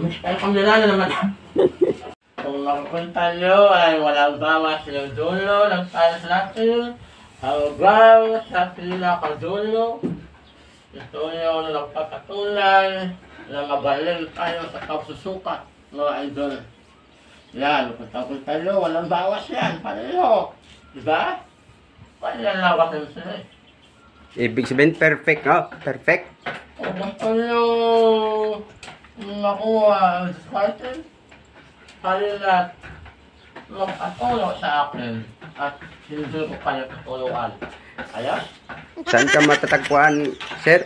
Ay, kamila na naman. Kung makupunta nyo ay walang bawas ng dulo ng tiles natin. Hanggang sa pinakadulo. Ito yung nagpapatunay na magaling tayo sa pagsusukat, mga idol. Yan, punta-punta nyo, walang bawas yan, pareho. Diba? Pareho lawas yung sila. Ibig sabihin, perfect, no? Perfect. Kung gusto nyo makuha ang discarded, halina't magpatulong sa akin at hindi ko kayo tutulungan. Ayos? Saan ka matatagpuan, sir?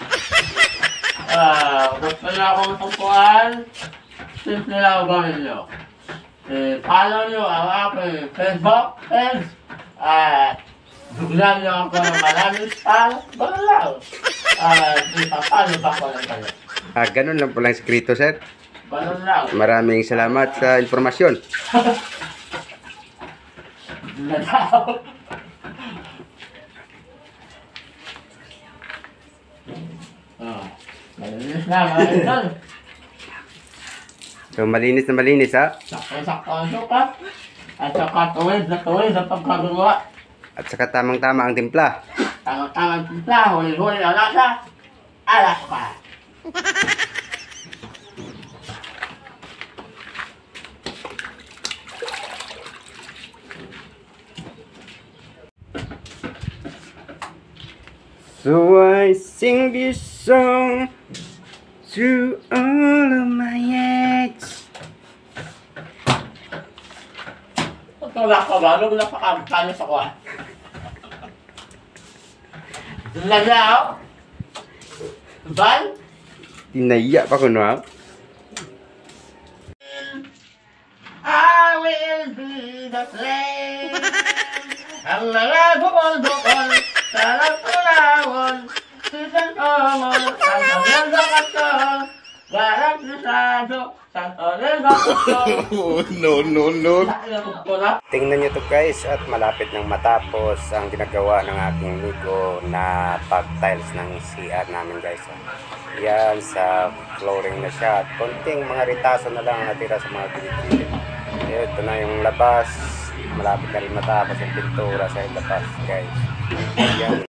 Gusto na akong tupuan, simple lang gawin nyo. Follow nyo ang aking Facebook page at duglan nyo ako ng maraming style, gano'n lang. Ipapalo pa ko lang kayo. Ganun lang po lang eskrito, sir. Gano'n lang. Maraming salamat sa informasyon. Na daw. Malinis na, mga idol. So, malinis na malinis, ha? Sakto-sakto ang sukat. At saka tuwid na pagkagawa. At saka tamang-tama ang timpla. Tamang-tamang timpla, huli-huli ang lasa. Alas pa. So I sing this song through all of my ex. Wala ka ba? Nung napakabitanis ako ah. Lagaw? Ban? Tinaya pa ko, no? I will be the flame. Ang mga bukol-bukol sa nagtulawon. Sisan omol, Santo Nerdo Katol. Garang Cruzado, Santo Nerdo Katol. No. Tingnan nyo to guys, at malapit nang matapos ang ginagawa ng aking amigo na pag-tiles ng CR namin guys. Yan, sa flooring na siya. At konting mga ritaso na lang natira sa mga gilid-gilid. Ito na yung labas. Malapit na rin matapos yung pintura sa labas guys. Yan.